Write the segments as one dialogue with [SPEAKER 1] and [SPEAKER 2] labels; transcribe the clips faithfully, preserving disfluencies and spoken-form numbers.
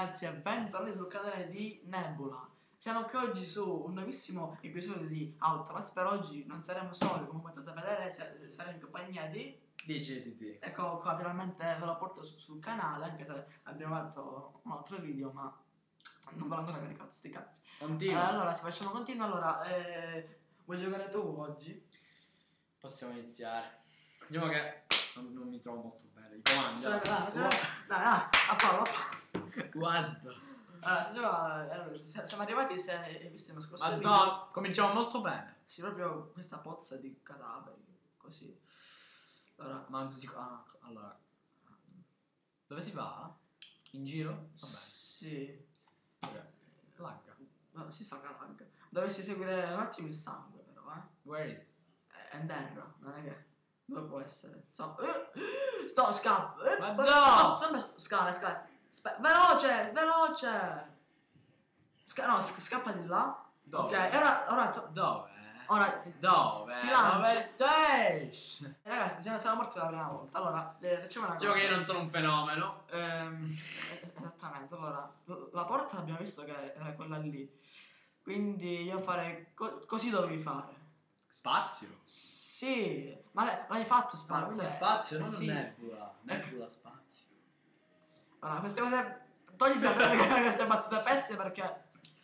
[SPEAKER 1] ragazzi e bentornati sul canale di Nebula. Siamo qui oggi su un nuovissimo episodio di Outlast. Per oggi non saremo soli, come potete vedere, saremo in compagnia di
[SPEAKER 2] D J T T.
[SPEAKER 1] Ecco qua, finalmente ve lo porto su, sul canale, anche se abbiamo fatto un altro video, ma non ve l'ho ancora caricato, sti cazzi.
[SPEAKER 2] Continua.
[SPEAKER 1] Eh, allora, se facciamo continuo, allora, eh, vuoi giocare tu oggi?
[SPEAKER 2] Possiamo iniziare. Diciamo che non, non mi trovo molto bene. I comandi.
[SPEAKER 1] Cioè, dai, cioè, dai, dai, Apollo.
[SPEAKER 2] Guarda.
[SPEAKER 1] Allora, se gioca, allora, se- siamo arrivati, se hai visto lo scorso
[SPEAKER 2] Ma
[SPEAKER 1] video.
[SPEAKER 2] no, cominciamo molto bene.
[SPEAKER 1] Sì, proprio questa pozza di cadaveri, così. Allora,
[SPEAKER 2] Ma non si ah, allora. Dove si va? In giro? Vabbè.
[SPEAKER 1] sì.
[SPEAKER 2] Ok. Lagga.
[SPEAKER 1] No, si sa che lag. Dovresti seguire un attimo il sangue, però, eh.
[SPEAKER 2] Where is?
[SPEAKER 1] È in terra, non è che. Dove può essere? So. Eh, sto, scappa. Eh,
[SPEAKER 2] Ma
[SPEAKER 1] eh,
[SPEAKER 2] no!
[SPEAKER 1] Sempre scale, scale. Spe- veloce, veloce. Sca- no, sc- scappa di là.
[SPEAKER 2] Dove?
[SPEAKER 1] Ok, e ora, ora, so-
[SPEAKER 2] Dove?
[SPEAKER 1] ora
[SPEAKER 2] Dove?
[SPEAKER 1] ti lanci.
[SPEAKER 2] Dove sei?
[SPEAKER 1] Ragazzi, siamo, siamo morti la prima volta. Allora, eh, facciamo una
[SPEAKER 2] Diciamo
[SPEAKER 1] cosa.
[SPEAKER 2] che io non sono un fenomeno.
[SPEAKER 1] Ehm, es- esattamente, allora, l- la porta abbiamo visto che era quella lì. Quindi io farei co- così dovevi fare.
[SPEAKER 2] Spazio.
[SPEAKER 1] Sì, ma l'hai l'hai fatto spazio.
[SPEAKER 2] Spazio,
[SPEAKER 1] eh?
[SPEAKER 2] spazio,
[SPEAKER 1] Eh,
[SPEAKER 2] non
[SPEAKER 1] sì.
[SPEAKER 2] nebula. Nebula, spazio.
[SPEAKER 1] Allora, queste cose. Togli queste, queste battute pessime perché.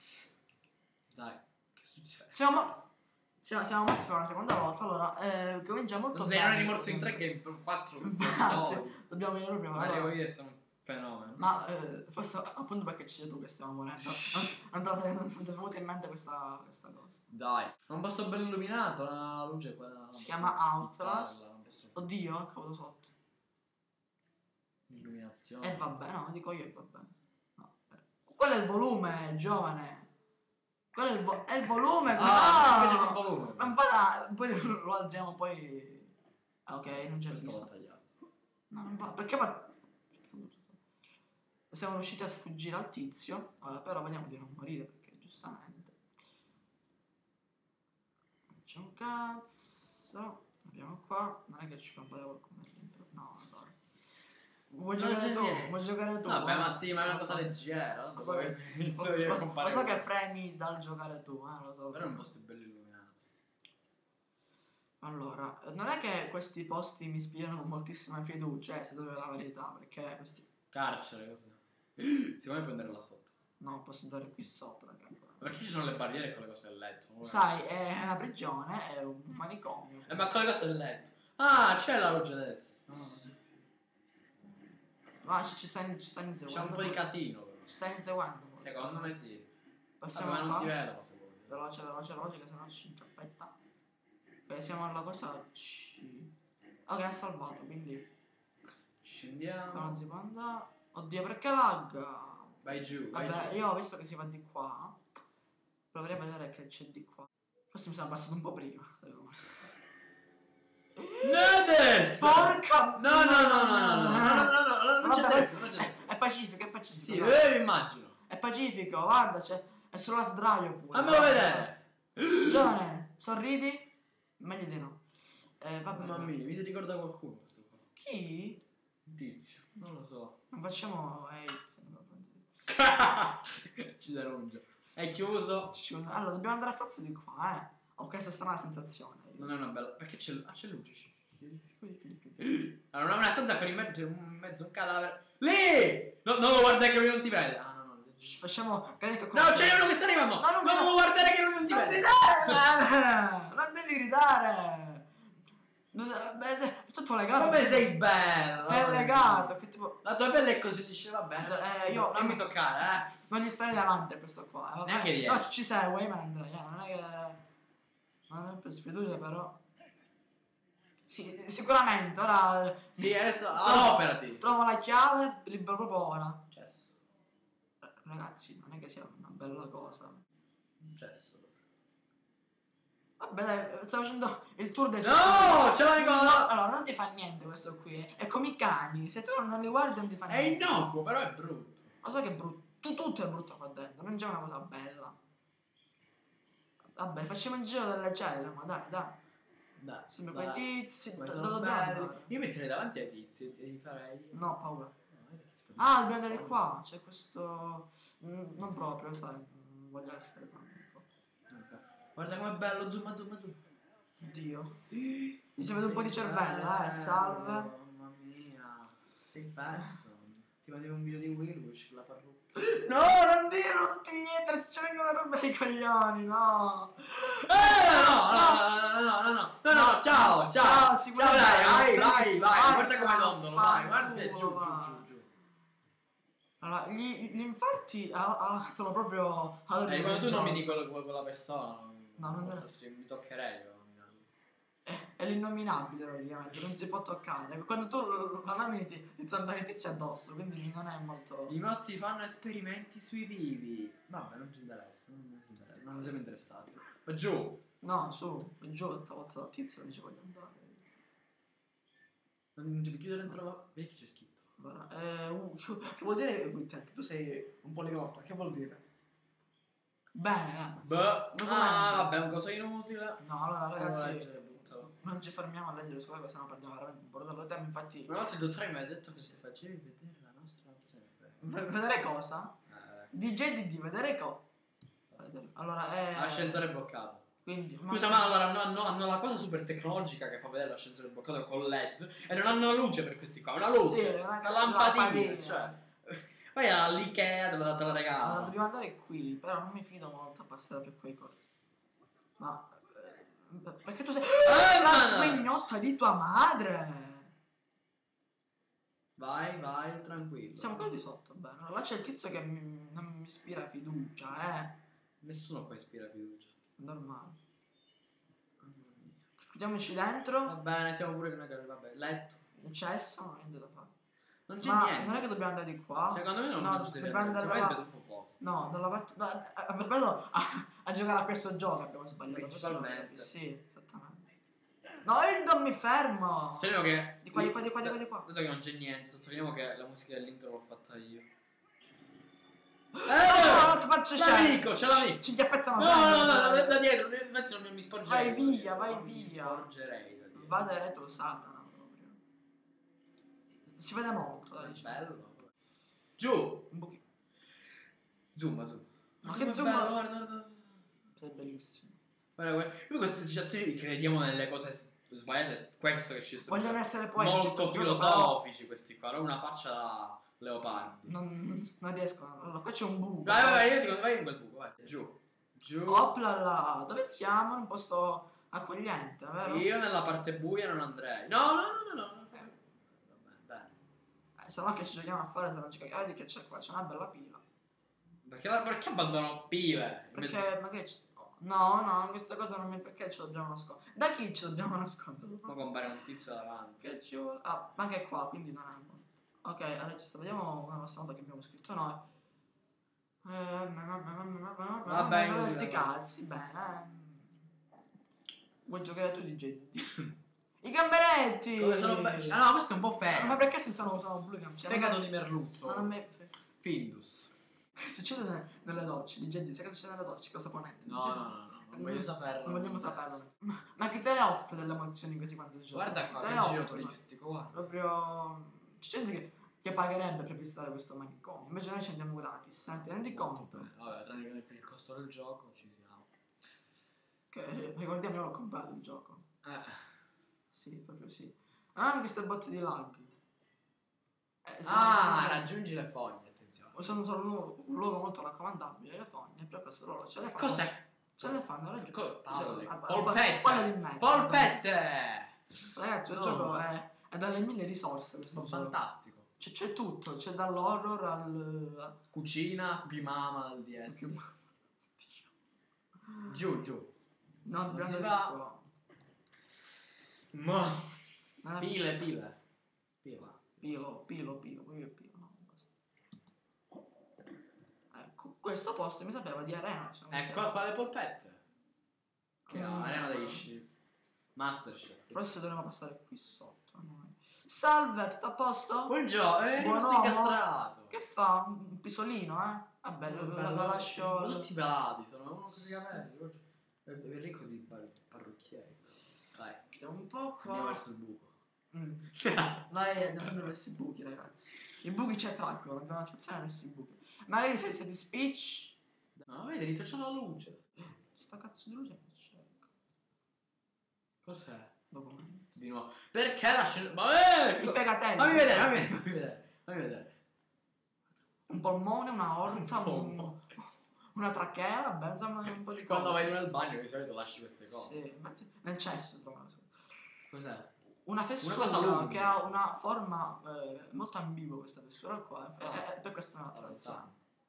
[SPEAKER 2] Dai, che succede?
[SPEAKER 1] Siamo, mo- siamo, siamo morti per una seconda volta. Allora, eh, comincia molto
[SPEAKER 2] Non sei
[SPEAKER 1] bene.
[SPEAKER 2] non rimorso in tre game per quattro.
[SPEAKER 1] Infatti, dobbiamo venire proprio.
[SPEAKER 2] Ma arrivo
[SPEAKER 1] Allora,
[SPEAKER 2] io e sono un fenomeno.
[SPEAKER 1] ma eh, forse appunto perché ci sei tu che stiamo morendo. Non non ti è venuta in mente questa, questa cosa.
[SPEAKER 2] Dai, è un posto ben illuminato, la luce è quella. non
[SPEAKER 1] Si
[SPEAKER 2] posso
[SPEAKER 1] chiama Outlast.
[SPEAKER 2] buttarla, non posso-
[SPEAKER 1] Oddio, ho cavato sotto.
[SPEAKER 2] Illuminazione.
[SPEAKER 1] E vabbè, no, dico io e vabbè. No. eh. Quello è il volume, giovane. Quello è il, vo- è il volume.
[SPEAKER 2] Ah,
[SPEAKER 1] no!
[SPEAKER 2] invece che il volume.
[SPEAKER 1] Non vada, poi lo alziamo, poi. Ah, ok, non c'è
[SPEAKER 2] Questo l'ho
[SPEAKER 1] visto.
[SPEAKER 2] tagliato.
[SPEAKER 1] No, non va. Perché va. Siamo riusciti a sfuggire al tizio. Ora, però, vediamo di non morire perché giustamente. Non c'è un cazzo. Abbiamo qua. Non è che ci compare qualcuno dentro. No, allora. Vuoi
[SPEAKER 2] Non
[SPEAKER 1] giocare
[SPEAKER 2] c'è
[SPEAKER 1] tu?
[SPEAKER 2] niente.
[SPEAKER 1] Vuoi giocare tu?
[SPEAKER 2] Vabbè,
[SPEAKER 1] eh?
[SPEAKER 2] ma sì, ma è una
[SPEAKER 1] Lo
[SPEAKER 2] cosa
[SPEAKER 1] so.
[SPEAKER 2] leggera. Non
[SPEAKER 1] Lo
[SPEAKER 2] so
[SPEAKER 1] so
[SPEAKER 2] che
[SPEAKER 1] che,
[SPEAKER 2] senso
[SPEAKER 1] lo,
[SPEAKER 2] io
[SPEAKER 1] lo so-
[SPEAKER 2] compare
[SPEAKER 1] lo so che
[SPEAKER 2] questo.
[SPEAKER 1] fremi dal giocare tu, eh, lo so.
[SPEAKER 2] Però è un posto bello illuminato.
[SPEAKER 1] Allora, non è che questi posti mi ispirano con moltissima fiducia, eh, se devo dire la verità, perché questi.
[SPEAKER 2] Carcere, cosa? Secondo me puoi andare là sotto.
[SPEAKER 1] No, posso andare qui sopra. Che ancora.
[SPEAKER 2] Perché ci sono le barriere con le cose a letto?
[SPEAKER 1] Sai, è una prigione, è un manicomio.
[SPEAKER 2] Eh, ma con le cose a letto. Ah, c'è la luce adesso.
[SPEAKER 1] Ma ci, ci stai, ci stai
[SPEAKER 2] C'è
[SPEAKER 1] inseguendo.
[SPEAKER 2] un po' di casino. Però.
[SPEAKER 1] Ci stai inseguendo. forse.
[SPEAKER 2] Secondo me sì.
[SPEAKER 1] Passiamo
[SPEAKER 2] Vabbè, ma non
[SPEAKER 1] qua.
[SPEAKER 2] ti vedo, se vuoi.
[SPEAKER 1] Veloce, veloce, veloce, che sennò ci incappetta. Ok, siamo alla cosa C. Ok, ha salvato, quindi. Qua
[SPEAKER 2] Scendiamo.
[SPEAKER 1] non si può andare. Oddio, perché lagga?
[SPEAKER 2] Vai giù, vai
[SPEAKER 1] Vabbè,
[SPEAKER 2] giù.
[SPEAKER 1] io ho visto che si va di qua. Proverei a vedere che c'è di qua. Forse mi sono passato un po' prima.
[SPEAKER 2] No, adesso!
[SPEAKER 1] Porca.
[SPEAKER 2] No, no, no, no, no, no, no, no, no, no, non c'è
[SPEAKER 1] Vabbè,
[SPEAKER 2] tempo, non c'è tempo.
[SPEAKER 1] È, è pacifico, è pacifico.
[SPEAKER 2] Sì,
[SPEAKER 1] no.
[SPEAKER 2] eh, immagino.
[SPEAKER 1] È pacifico, guarda, c'è. È solo la sdraio pure.
[SPEAKER 2] Fammelo vedere.
[SPEAKER 1] Giovane, sorridi? Meglio di no. Eh, vabbè.
[SPEAKER 2] Mamma mia, mi si ricorda qualcuno questo qua.
[SPEAKER 1] Chi?
[SPEAKER 2] Un tizio, non lo so.
[SPEAKER 1] Non facciamo hate.
[SPEAKER 2] Ci denuncia. È chiuso.
[SPEAKER 1] Allora, dobbiamo andare a forza di qua, eh. Ho questa strana sensazione.
[SPEAKER 2] Non è una bella. Perché c'è. Ah, c'è luce. Allora, non è una stanza con in mezzo, in mezzo un cadavere. Lì! No, non lo guardare che lui non ti vede. Ah, no, no.
[SPEAKER 1] Shh, facciamo. Carica
[SPEAKER 2] No, c'è uno che sta arrivando.
[SPEAKER 1] No, non
[SPEAKER 2] non
[SPEAKER 1] mi-
[SPEAKER 2] lo guardare che lui non ti
[SPEAKER 1] Non
[SPEAKER 2] vede.
[SPEAKER 1] gridare! Non devi gridare! Beh, è tutto legato.
[SPEAKER 2] Come sei bello.
[SPEAKER 1] È legato. Che tipo.
[SPEAKER 2] La tua pelle è così liscia, va bene.
[SPEAKER 1] Eh, io-
[SPEAKER 2] non mi toccare, eh.
[SPEAKER 1] Non gli stare davanti a questo qua. eh, vabbè.
[SPEAKER 2] Neanche dietro.
[SPEAKER 1] No, ci segue, io me ne andrei. eh, Non è che. Non è per sfiducia, però. Sì, sicuramente. Ora.
[SPEAKER 2] Sì, adesso
[SPEAKER 1] Trovo-
[SPEAKER 2] adoperati.
[SPEAKER 1] Trovo la chiave, libero proprio ora.
[SPEAKER 2] Cesso.
[SPEAKER 1] Eh, Ragazzi, non è che sia una bella cosa.
[SPEAKER 2] Cesso.
[SPEAKER 1] Vabbè, dai, sto facendo il tour del
[SPEAKER 2] No, ce l'hai con
[SPEAKER 1] No,
[SPEAKER 2] la...
[SPEAKER 1] allora, non ti fa niente questo qui. eh. È come i cani. Se tu non li guardi, non ti fa
[SPEAKER 2] È
[SPEAKER 1] niente.
[SPEAKER 2] innocuo, però è brutto.
[SPEAKER 1] Ma so che è brutto. Tu, tutto è brutto qua dentro. Non c'è una cosa bella. Vabbè, facciamo il giro delle celle, ma dai, dai.
[SPEAKER 2] Dai,
[SPEAKER 1] Sempre
[SPEAKER 2] dai.
[SPEAKER 1] quei tizi.
[SPEAKER 2] Ma
[SPEAKER 1] do-
[SPEAKER 2] sono
[SPEAKER 1] dobbiamo
[SPEAKER 2] belli.
[SPEAKER 1] andare.
[SPEAKER 2] Io metterei davanti ai tizi e li farei.
[SPEAKER 1] No, ho paura.
[SPEAKER 2] No, vedi che ti
[SPEAKER 1] Ah, dobbiamo andare qua. C'è questo. Mm, non proprio, sai. Mm, voglio essere qua.
[SPEAKER 2] Okay. Guarda com'è bello, zoom, zoom, zoom.
[SPEAKER 1] Oddio. Mi si vede un po' di cervello, eh. Salve.
[SPEAKER 2] Mamma mia. Sei fesso. Ti vedevo un video di Willwish con la parrucca.
[SPEAKER 1] No, non dirlo tutti gli haters, ci vengono le robe ai coglioni, no.
[SPEAKER 2] Eh, no, no, no, no, no, no, no, no, ciao, ciao,
[SPEAKER 1] ciao, sicuramente.
[SPEAKER 2] vai, vai, vai,
[SPEAKER 1] Bravissimo.
[SPEAKER 2] vai,
[SPEAKER 1] Vai,
[SPEAKER 2] guarda come
[SPEAKER 1] ciao,
[SPEAKER 2] dondolo, vai,
[SPEAKER 1] fanculo,
[SPEAKER 2] guarda, giù, giù,
[SPEAKER 1] va.
[SPEAKER 2] giù, giù.
[SPEAKER 1] Allora, gli, gli infarti ah, ah, sono proprio... Allora,
[SPEAKER 2] Eh, quando tu nomini quello, quella persona,
[SPEAKER 1] no, non è...
[SPEAKER 2] mi toccherei io.
[SPEAKER 1] È, è l'innominabile praticamente, non si può toccare. Quando tu lo nomini ti, ti sono dei tizi addosso, quindi non è molto...
[SPEAKER 2] I morti fanno esperimenti sui vivi. Vabbè, non ci interessa, non ci interessa, non siamo interessati. Ma giù.
[SPEAKER 1] No, su, giù, l'altra volta dal tizio non ci voglio andare.
[SPEAKER 2] Non devi chiudere dentro la... Vedi che c'è scritto.
[SPEAKER 1] Allora, eh, uh, che vuol dire Witten? Tu sei un poliglota, che vuol dire? Bene,
[SPEAKER 2] Beh,
[SPEAKER 1] documento.
[SPEAKER 2] ah, vabbè, un cosa inutile.
[SPEAKER 1] No, allora ragazzi,
[SPEAKER 2] Leggere, buttalo.
[SPEAKER 1] non ci fermiamo a leggere su cose, sennò perdiamo veramente un bordello di tempo, infatti...
[SPEAKER 2] Una volta il dottore mi ha detto che se facevi vedere la nostra chi se ne frega.
[SPEAKER 1] V- vedere cosa?
[SPEAKER 2] Eh,
[SPEAKER 1] D J D D, vedere cosa? Allora, eh...
[SPEAKER 2] Ascensore bloccato.
[SPEAKER 1] Quindi...
[SPEAKER 2] Scusa, ma allora hanno, hanno, hanno la cosa super tecnologica che fa vedere l'ascensore bloccato con L E D e non hanno luce per questi qua, una luce,
[SPEAKER 1] Sì, una
[SPEAKER 2] una
[SPEAKER 1] cazzo di
[SPEAKER 2] lampadina,
[SPEAKER 1] lampadina.
[SPEAKER 2] cioè. Vai all'Ikea, te la, te la
[SPEAKER 1] Allora,
[SPEAKER 2] regalo.
[SPEAKER 1] dobbiamo andare qui, però non mi fido molto a passare per quei corsi. Ma... eh, perché tu sei...
[SPEAKER 2] Eh,
[SPEAKER 1] la
[SPEAKER 2] ma-
[SPEAKER 1] ignotta di tua madre!
[SPEAKER 2] Vai, vai, tranquillo.
[SPEAKER 1] Siamo quasi sotto, bene. Là c'è il tizio che mi- non mi ispira fiducia, eh.
[SPEAKER 2] Nessuno qua ispira fiducia.
[SPEAKER 1] Normale. Chiudiamoci dentro.
[SPEAKER 2] Va bene, siamo pure che noi che vabbè, letto.
[SPEAKER 1] Un cesso, non niente da fare.
[SPEAKER 2] Non c'è
[SPEAKER 1] Ma
[SPEAKER 2] niente.
[SPEAKER 1] non è che dobbiamo andare di qua.
[SPEAKER 2] Secondo me non,
[SPEAKER 1] no,
[SPEAKER 2] non ci deve
[SPEAKER 1] dobbiamo
[SPEAKER 2] andare.
[SPEAKER 1] andare
[SPEAKER 2] Secondo me
[SPEAKER 1] da...
[SPEAKER 2] si vede un po' posto.
[SPEAKER 1] No, dalla parte... No, eh, abbiamo sbagliato a, a giocare a questo gioco, abbiamo sbagliato.
[SPEAKER 2] Principalmente.
[SPEAKER 1] Sì, esattamente. No, io non mi fermo.
[SPEAKER 2] Sottolineiamo che
[SPEAKER 1] Di qua, di qua, di qua, di qua, di qua.
[SPEAKER 2] Dato che non c'è niente, sottolineiamo che la musica dell'intro l'ho fatta io.
[SPEAKER 1] Eh, no, non ti faccio scendere.
[SPEAKER 2] l'amico, c'è l'amico.
[SPEAKER 1] Ci chiappettano
[SPEAKER 2] No,
[SPEAKER 1] sempre,
[SPEAKER 2] no, no,
[SPEAKER 1] sai.
[SPEAKER 2] da, da dietro, infatti non mi sporgerei.
[SPEAKER 1] Vai via, vai
[SPEAKER 2] Non mi
[SPEAKER 1] via.
[SPEAKER 2] sporgerei da dietro.
[SPEAKER 1] Vada retro Satana proprio. Si vede molto, dai. diciamo.
[SPEAKER 2] Bello. Giù.
[SPEAKER 1] Un pochino.
[SPEAKER 2] Zoom, zoom.
[SPEAKER 1] Ma
[SPEAKER 2] Zoom
[SPEAKER 1] che
[SPEAKER 2] è
[SPEAKER 1] zoom?
[SPEAKER 2] bello, guarda, guarda, guarda.
[SPEAKER 1] Sei bellissimo.
[SPEAKER 2] Guarda, guarda. Noi queste situazioni crediamo nelle cose s- sbagliate. Questo che ci sta.
[SPEAKER 1] Vogliono essere poetici.
[SPEAKER 2] molto
[SPEAKER 1] questo gioco,
[SPEAKER 2] filosofici questi qua, non una faccia da leopardi.
[SPEAKER 1] però Non, non riescono. Allora, qua c'è un buco.
[SPEAKER 2] Vai, vai, vai, io ti vai in quel buco, vai. Giù. Giù.
[SPEAKER 1] Opla là. Dove siamo? In un posto accogliente, vero?
[SPEAKER 2] Io nella parte buia non andrei. No, no, no, no, no.
[SPEAKER 1] Eh.
[SPEAKER 2] Vabbè, bene.
[SPEAKER 1] Eh, se no che ci giochiamo a fare se non ci capiamo. Vedi che c'è qua, c'è una bella pila.
[SPEAKER 2] Perché, la- perché abbandono pile? In mezzo-
[SPEAKER 1] Perché magari ci... No, no, questa cosa non mi... Perché ce dobbiamo nascondere? Da chi ci dobbiamo nascondere?
[SPEAKER 2] Ma compare un tizio davanti.
[SPEAKER 1] Che ci vuole? Ah, ma anche qua, quindi non è molto. Ok, allora ci sta. Vediamo una nostra nota che abbiamo scritto noi. Eh,
[SPEAKER 2] Vabbè,
[SPEAKER 1] Vabbè,
[SPEAKER 2] così,
[SPEAKER 1] sti
[SPEAKER 2] vabbè.
[SPEAKER 1] cazzi, bene. Vuoi giocare tu di J D? I gamberetti!
[SPEAKER 2] Come sono belli. Ah no, questo è un po'
[SPEAKER 1] Ma
[SPEAKER 2] fegato.
[SPEAKER 1] perché se sono, sono blu i gamberetti?
[SPEAKER 2] Fegato di merluzzo.
[SPEAKER 1] Ma non mi...
[SPEAKER 2] Findus.
[SPEAKER 1] Che succede nelle- nelle docce di J D? Sai cosa succede nelle docce? Cosa ponente?
[SPEAKER 2] No, no, no, no, non voglio saperlo.
[SPEAKER 1] Non vogliamo
[SPEAKER 2] mi interessa.
[SPEAKER 1] saperlo. Ma, ma che te ne offre delle emozioni così quando si gioca?
[SPEAKER 2] Guarda qua,
[SPEAKER 1] Te
[SPEAKER 2] che
[SPEAKER 1] ne
[SPEAKER 2] giro
[SPEAKER 1] offre, ma-
[SPEAKER 2] turistico, guarda.
[SPEAKER 1] Proprio... C'è gente che, che pagherebbe per visitare questo manicomio. Invece noi ci andiamo gratis, eh? Ti rendi conto?
[SPEAKER 2] Eh, Vabbè, tranne che per il costo del gioco ci siamo.
[SPEAKER 1] Che, ricordiamo, io l'ho comprato il gioco.
[SPEAKER 2] Eh.
[SPEAKER 1] Sì, proprio sì. Ah, queste botte di lag. Eh, sono-
[SPEAKER 2] Ah, raggiungi le foglie, attenzione.
[SPEAKER 1] Sono, sono un luogo- un luogo molto raccomandabile, le fogne, per questo loro ce le fanno.
[SPEAKER 2] Cos'è?
[SPEAKER 1] Ce le fanno, hai ragione.
[SPEAKER 2] Co- palle.
[SPEAKER 1] Ah,
[SPEAKER 2] Polpette.
[SPEAKER 1] Quella di me.
[SPEAKER 2] Polpette!
[SPEAKER 1] Ragazzi, il
[SPEAKER 2] No.
[SPEAKER 1] gioco è, è dalle mille risorse questo
[SPEAKER 2] Sono
[SPEAKER 1] gioco.
[SPEAKER 2] fantastico.
[SPEAKER 1] C'è, c'è tutto, c'è dall'horror al...
[SPEAKER 2] Cucina, cookie mama al D S. Giù, giù.
[SPEAKER 1] No,
[SPEAKER 2] Non
[SPEAKER 1] dobbiamo
[SPEAKER 2] si
[SPEAKER 1] andare
[SPEAKER 2] va.
[SPEAKER 1] di qua.
[SPEAKER 2] Ma.
[SPEAKER 1] Ma-
[SPEAKER 2] Pile, pile. Pila.
[SPEAKER 1] Pilo, pilo, pilo, qui è pilo, no, basta. Ecco, questo posto mi sapeva di arena. Cioè,
[SPEAKER 2] Ecco qua le polpette. Che
[SPEAKER 1] Mm,
[SPEAKER 2] ha arena
[SPEAKER 1] sì.
[SPEAKER 2] dei shit. Masterchef.
[SPEAKER 1] Forse dovremmo passare qui sotto. noi. Salve, tutto a posto?
[SPEAKER 2] Buongiorno, è
[SPEAKER 1] Buon
[SPEAKER 2] rimasto
[SPEAKER 1] uomo.
[SPEAKER 2] incastrato.
[SPEAKER 1] Che fa? Un pisolino, eh? Vabbè, lo, lo- lo lascio...
[SPEAKER 2] Sono tutti pelati, sono uno con i capelli. È è ricco di par- parrucchieri. Dai,
[SPEAKER 1] Chiudiamo un po'
[SPEAKER 2] andiamo
[SPEAKER 1] qua.
[SPEAKER 2] verso il buco.
[SPEAKER 1] Mm. Noi abbiamo sempre messo i buchi, ragazzi. I buchi ci attraggono, abbiamo l'attenzione a messi i buchi. Magari se siete speech.
[SPEAKER 2] No, vedi, ritorciamo la luce.
[SPEAKER 1] Sta cazzo di luce che c'è.
[SPEAKER 2] Cos'è?
[SPEAKER 1] Documento.
[SPEAKER 2] Di nuovo. Perché la scena. Vabbè!
[SPEAKER 1] I fegatelli.
[SPEAKER 2] Fammi vedere, fammi vedere, fammi vedere. Fammi vedere.
[SPEAKER 1] Un polmone, una orta,
[SPEAKER 2] Un
[SPEAKER 1] un, una trachea, vabbè, insomma un po' di cose.
[SPEAKER 2] Quando vai nel bagno di solito lasci queste cose.
[SPEAKER 1] Sì, infatti nel cesso trovo.
[SPEAKER 2] Cos'è?
[SPEAKER 1] Una fessura
[SPEAKER 2] Una cosa lunga.
[SPEAKER 1] che ha una forma eh, molto ambigua, questa fessura qua.
[SPEAKER 2] Ah.
[SPEAKER 1] E, e per questo non la
[SPEAKER 2] Allora,
[SPEAKER 1] attraversiamo.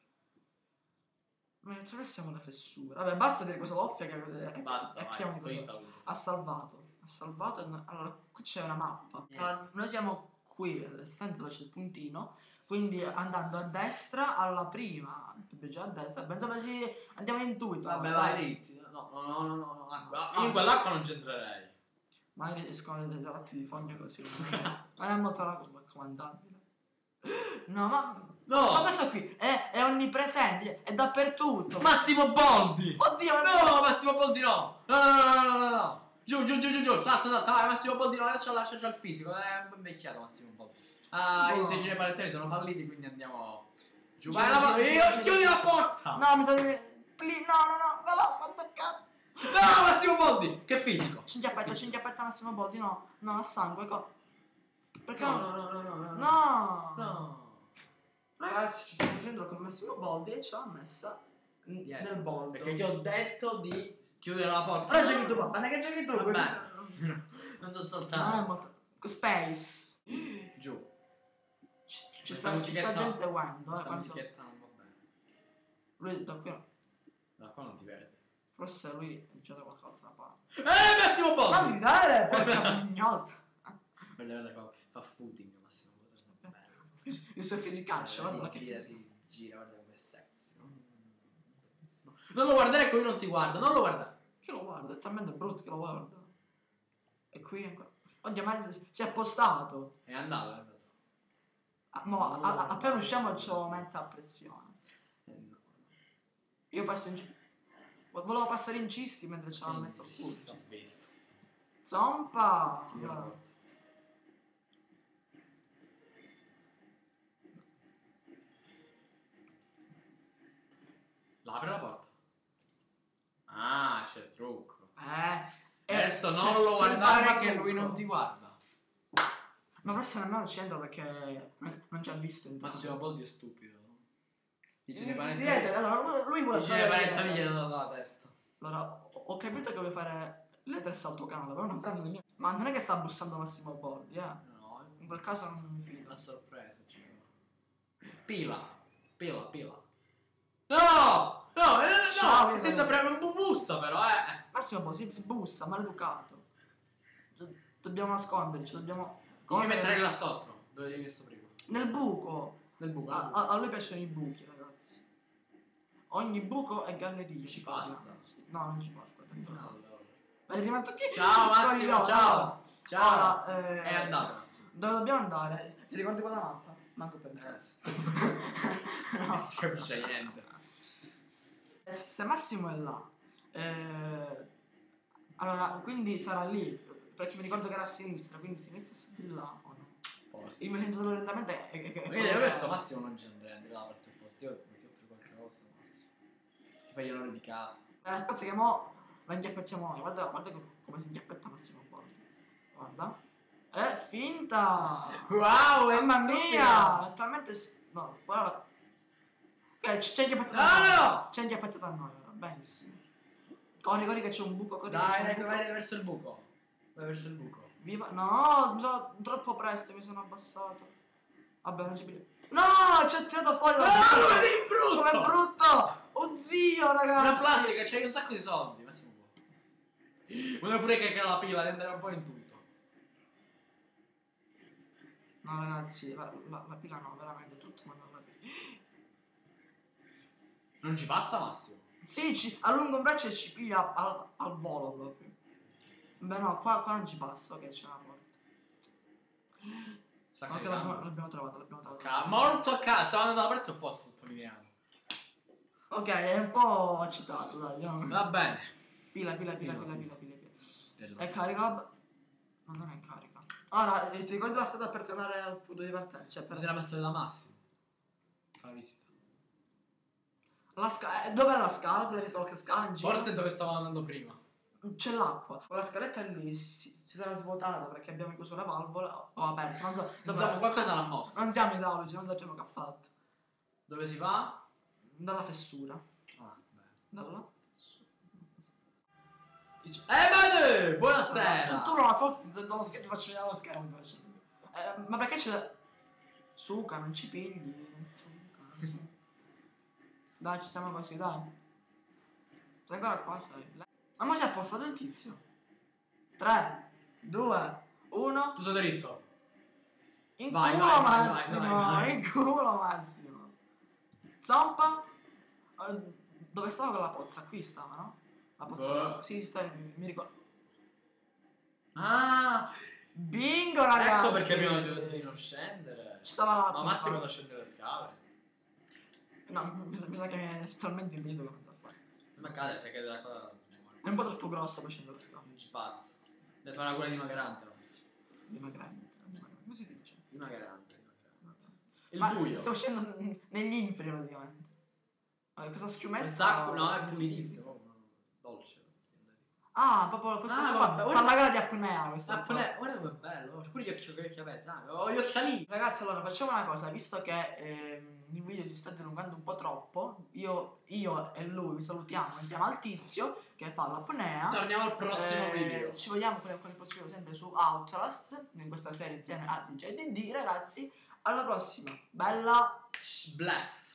[SPEAKER 1] Noi attraversiamo la fessura. Vabbè, basta dire cosa l'offia che è,
[SPEAKER 2] Basta,
[SPEAKER 1] è
[SPEAKER 2] vai,
[SPEAKER 1] chiama di
[SPEAKER 2] così
[SPEAKER 1] cosa.
[SPEAKER 2] saluto.
[SPEAKER 1] Ha salvato. Ha salvato. e no- Allora, qui c'è una mappa.
[SPEAKER 2] Niente.
[SPEAKER 1] Allora, noi siamo qui, all'istante dove c'è il puntino. Quindi andando a destra alla prima. Dobbiamo già a destra. Pensavo sì, andiamo in intuito.
[SPEAKER 2] Vabbè,
[SPEAKER 1] dai.
[SPEAKER 2] vai dritti. No, no, no, no, no, no. acqua.
[SPEAKER 1] No,
[SPEAKER 2] Io in quell'acqua non c'entrerei.
[SPEAKER 1] Magari escono dei tratti di fogna così. Non è molto raccomandabile. No, ma.
[SPEAKER 2] No!
[SPEAKER 1] Ma questo qui è, è onnipresente, è dappertutto.
[SPEAKER 2] Massimo Boldi!
[SPEAKER 1] Oddio, ma
[SPEAKER 2] No, Massimo Boldi no! No, no, no, no, no, no! Giù, giù, giù, giù, giù, salta, salta, vai, Massimo Boldi no, c'ha, c'ha, c'ha il fisico, è un po' invecchiato Massimo Boldi. Ah,
[SPEAKER 1] No.
[SPEAKER 2] i sei cinepanettoni sono falliti, quindi andiamo giù.
[SPEAKER 1] Giù,
[SPEAKER 2] Vai,
[SPEAKER 1] giù,
[SPEAKER 2] la
[SPEAKER 1] giù,
[SPEAKER 2] io,
[SPEAKER 1] giù, giù.
[SPEAKER 2] chiudi la porta!
[SPEAKER 1] No, mi sono. Pli- No, no, no, ma no, quanto cazzo.
[SPEAKER 2] No, Massimo Boldi! Che fisico!
[SPEAKER 1] Cingiappetta, cingiappetta Massimo Boldi, no, no, a sangue, co- perché
[SPEAKER 2] No,
[SPEAKER 1] no?
[SPEAKER 2] no, no, no, no, no.
[SPEAKER 1] No.
[SPEAKER 2] No.
[SPEAKER 1] Ragazzi, ci stiamo facendo con Massimo Boldi e ce l'ha messa n-
[SPEAKER 2] Dietro.
[SPEAKER 1] nel boldo.
[SPEAKER 2] Perché ti ho detto di chiudere la porta.
[SPEAKER 1] Ora giochi tu, va bene che giochi tu. così-
[SPEAKER 2] Vabbè. Non so
[SPEAKER 1] Non è
[SPEAKER 2] saltare.
[SPEAKER 1] molto. Space.
[SPEAKER 2] Giù.
[SPEAKER 1] Ci, ci
[SPEAKER 2] Questa
[SPEAKER 1] sta, ci sta
[SPEAKER 2] musichetta-
[SPEAKER 1] gente seguendo. Eh,
[SPEAKER 2] Questa
[SPEAKER 1] quando-
[SPEAKER 2] musichetta non va bene.
[SPEAKER 1] Lui da qui.
[SPEAKER 2] Da qua non ti vede.
[SPEAKER 1] Forse lui è già da qualche altra parte.
[SPEAKER 2] Eh, Massimo
[SPEAKER 1] Non
[SPEAKER 2] Boldi!
[SPEAKER 1] gridare, porca mignotta.
[SPEAKER 2] Guarda, guarda qua, fa footing Massimo Boldi. Va bene.
[SPEAKER 1] Il suo fisicaccio,
[SPEAKER 2] Guarda,
[SPEAKER 1] guarda
[SPEAKER 2] si
[SPEAKER 1] che
[SPEAKER 2] gira,
[SPEAKER 1] fisico.
[SPEAKER 2] si gira, guarda come è sexy. Mm. Non lo guardare che lui non ti guarda, non lo guarda.
[SPEAKER 1] Chi lo guarda? È talmente brutto che lo guarda. E qui ancora. Oddio, ma si si è appostato.
[SPEAKER 2] È andato, è andato.
[SPEAKER 1] Ah, mo, a- a- appena usciamo ce lo mette a pressione.
[SPEAKER 2] Eh, no.
[SPEAKER 1] Io passo in. Volevo passare in cisti mentre ce l'hanno messo al
[SPEAKER 2] Sì,
[SPEAKER 1] culo.
[SPEAKER 2] ho visto.
[SPEAKER 1] Zompa!
[SPEAKER 2] Chiudi la
[SPEAKER 1] Guarda.
[SPEAKER 2] porta. La apre la porta. Ah, c'è il trucco.
[SPEAKER 1] Eh. eh,
[SPEAKER 2] Adesso
[SPEAKER 1] c'è-
[SPEAKER 2] non lo
[SPEAKER 1] c'è il
[SPEAKER 2] guardare che
[SPEAKER 1] barbatrucco.
[SPEAKER 2] lui non ti guarda.
[SPEAKER 1] Ma forse nemmeno ci entra perché non non ci ha visto intanto.
[SPEAKER 2] Massimo Boldi è stupido. I
[SPEAKER 1] Mm,
[SPEAKER 2] cinepanettoni.
[SPEAKER 1] niente, allora lui- lui vuole
[SPEAKER 2] I
[SPEAKER 1] fare-
[SPEAKER 2] cinepanettoni gli hanno dato la testa.
[SPEAKER 1] Allora, ho, ho capito che vuoi fare le tre saltocanale, però non fanno niente. Ma non è che sta bussando Massimo Boldi, eh.
[SPEAKER 2] No,
[SPEAKER 1] In quel caso non mi fido.
[SPEAKER 2] una sorpresa. Cioè. Pila. Pila, pila. No! No, no, no,
[SPEAKER 1] Ciao,
[SPEAKER 2] no! Senza premere un bussa però, eh!
[SPEAKER 1] Massimo Boldi si, si bussa, maleducato. Do- dobbiamo nasconderci, dobbiamo.
[SPEAKER 2] Devi
[SPEAKER 1] correre.
[SPEAKER 2] mettere là sotto, dove devi messo prima.
[SPEAKER 1] Nel buco.
[SPEAKER 2] Nel buco.
[SPEAKER 1] A,
[SPEAKER 2] nel buco.
[SPEAKER 1] a- a lui piacciono i buchi, ragazzi. Ogni buco è galleria.
[SPEAKER 2] Ci
[SPEAKER 1] ricordiamo.
[SPEAKER 2] passa?
[SPEAKER 1] Sì. No, non ci passa. aspetta,
[SPEAKER 2] No,
[SPEAKER 1] no.
[SPEAKER 2] allora.
[SPEAKER 1] Ma è rimasto qui.
[SPEAKER 2] Ciao Massimo,
[SPEAKER 1] Coglione.
[SPEAKER 2] ciao! Ciao!
[SPEAKER 1] Ora, eh,
[SPEAKER 2] È andato Massimo.
[SPEAKER 1] Dove dobbiamo andare? Ti ricordi quella mappa? Manco per cazzo.
[SPEAKER 2] Non
[SPEAKER 1] No.
[SPEAKER 2] si capisce niente.
[SPEAKER 1] Se Massimo è là, eh, allora quindi sarà lì, perché mi ricordo che era a sinistra, quindi sinistra è sempre là o no?
[SPEAKER 2] Forse.
[SPEAKER 1] Il mio senso dell'orientamento è che... che
[SPEAKER 2] Vedi, adesso Massimo non ci andrei, andrei là per il posto. Io ti offro qualche cosa, Massimo. Ti fai gli onori di casa.
[SPEAKER 1] Eh, aspetta che mo la inchiappettiamo noi, guarda, guarda co- come si inchiappetta Massimo Bordi. Guarda. È finta!
[SPEAKER 2] Wow, è
[SPEAKER 1] Mamma
[SPEAKER 2] stupida!
[SPEAKER 1] mia! È talmente... s- No, guarda. Ok, ci ci ha inchiappettato a
[SPEAKER 2] No!
[SPEAKER 1] noi. Ci ha inchiappettato a noi ora, benissimo. Corri, corri che c'è un buco, corri che
[SPEAKER 2] Dai,
[SPEAKER 1] c'è un
[SPEAKER 2] dai,
[SPEAKER 1] buco.
[SPEAKER 2] vai verso il buco. Vai verso il buco.
[SPEAKER 1] Viva... No, mi sono... troppo presto mi sono abbassato. Vabbè, non ci piglio. No, ci ha tirato fuori la
[SPEAKER 2] No,
[SPEAKER 1] buca.
[SPEAKER 2] è brutto!
[SPEAKER 1] Com'è brutto! Oh zio, ragazzi!
[SPEAKER 2] Una plastica, c'hai un sacco di soldi, Massimo. Volevo pure che era la pila, di andare un po' in tutto.
[SPEAKER 1] No, ragazzi, la, la, la pila no, veramente, tutto ma non la pila.
[SPEAKER 2] Non ci passa Massimo?
[SPEAKER 1] Sì, ci, allunga un braccio e ci piglia al, al volo proprio. Beh no, qua, qua non ci passa, ok, c'è una porta.
[SPEAKER 2] Sta
[SPEAKER 1] Ok,
[SPEAKER 2] caricando.
[SPEAKER 1] l'abbiamo, l'abbiamo trovata, l'abbiamo trovata.
[SPEAKER 2] Ca- molto a casa, stavo andando all'aperto e poi sottolineiamo.
[SPEAKER 1] Ok, è un po' eccitato, dai, andiamo.
[SPEAKER 2] Va bene.
[SPEAKER 1] Pila, pila, pila,
[SPEAKER 2] Pila,
[SPEAKER 1] pila,
[SPEAKER 2] pila.
[SPEAKER 1] pila, pila, pila.
[SPEAKER 2] Bello.
[SPEAKER 1] È carica? Ma non è carica. Ora, eh, ti ricordi la strada per tornare al punto di partenza? Cioè, per...
[SPEAKER 2] Bisogna passare da Massimo. Fa la visita.
[SPEAKER 1] La sca- eh, dov'è la scala? Quella di solo che scala in giro?
[SPEAKER 2] Forse è dove stavamo andando prima.
[SPEAKER 1] C'è l'acqua. La scaletta è lì si, si sarà svuotata perché abbiamo chiuso la valvola o aperto. Non so.
[SPEAKER 2] Insomma, qualcosa l'ha mosso.
[SPEAKER 1] Non siamo idraulici, non sappiamo che ha fatto.
[SPEAKER 2] Dove si va?
[SPEAKER 1] Dalla fessura.
[SPEAKER 2] Ah, beh.
[SPEAKER 1] Dalla.
[SPEAKER 2] Eh, bene! Buonasera!
[SPEAKER 1] Tu, tu una volta ti do lo schermo, ti faccio vedere lo schermo. Ti faccio... eh, ma perché c'è. Suca, non ci pigli. Non suca, non su. Dai, ci stiamo così, dai. Sei ancora qua, sai. Ma mo si è appostato il tizio. tre, due, uno.
[SPEAKER 2] Tutto dritto.
[SPEAKER 1] In
[SPEAKER 2] Vai,
[SPEAKER 1] culo
[SPEAKER 2] vai, vai,
[SPEAKER 1] Massimo,
[SPEAKER 2] vai, vai, vai.
[SPEAKER 1] in culo Massimo. Zampa. eh, Dove stava con la pozza? Qui stava, no? La pozza.
[SPEAKER 2] Boh.
[SPEAKER 1] Sì, sì, sta, mi, mi ricordo.
[SPEAKER 2] Ah!
[SPEAKER 1] Bingo, ragazzi.
[SPEAKER 2] Ecco perché prima ti ho detto di non scendere.
[SPEAKER 1] Ci stava l'acqua.
[SPEAKER 2] Ma Massimo
[SPEAKER 1] infatti.
[SPEAKER 2] da scendere le scale.
[SPEAKER 1] No, mi sa, mi sa che mi è talmente impedito che non so fare.
[SPEAKER 2] Ma cade, se cade da qua non si muore.
[SPEAKER 1] È un po' troppo grosso per scendere le scale.
[SPEAKER 2] Non ci passa. Deve fare una cura dimagrante, Massimo.
[SPEAKER 1] Dimagrante. dimagrante. Come si dice?
[SPEAKER 2] Dimagrante, dimagrante. Il
[SPEAKER 1] Ma
[SPEAKER 2] buio.
[SPEAKER 1] sto uscendo n- negli inferi praticamente. Allora, questa schiumetta.
[SPEAKER 2] Quest'acqua, no, è pulitissimo. Dolce.
[SPEAKER 1] Ah, proprio questo
[SPEAKER 2] Ah,
[SPEAKER 1] qua
[SPEAKER 2] vabbè,
[SPEAKER 1] fa,
[SPEAKER 2] ora-
[SPEAKER 1] fa la gara di apnea questo.
[SPEAKER 2] Ah,
[SPEAKER 1] qua.
[SPEAKER 2] guarda come bello. C'è pure gli occhi, gli occhi aperti. Ah, ho gli occhiali.
[SPEAKER 1] Ragazzi, allora facciamo una cosa, visto che ehm, il video si sta dilungando un po' troppo, io, io e lui vi salutiamo insieme al tizio che fa l'apnea.
[SPEAKER 2] Torniamo al prossimo
[SPEAKER 1] Eh,
[SPEAKER 2] video.
[SPEAKER 1] Ci vediamo con, con il prossimo video sempre su Outlast, in questa serie insieme a D J D D, ragazzi. Alla prossima, bella.
[SPEAKER 2] Bless.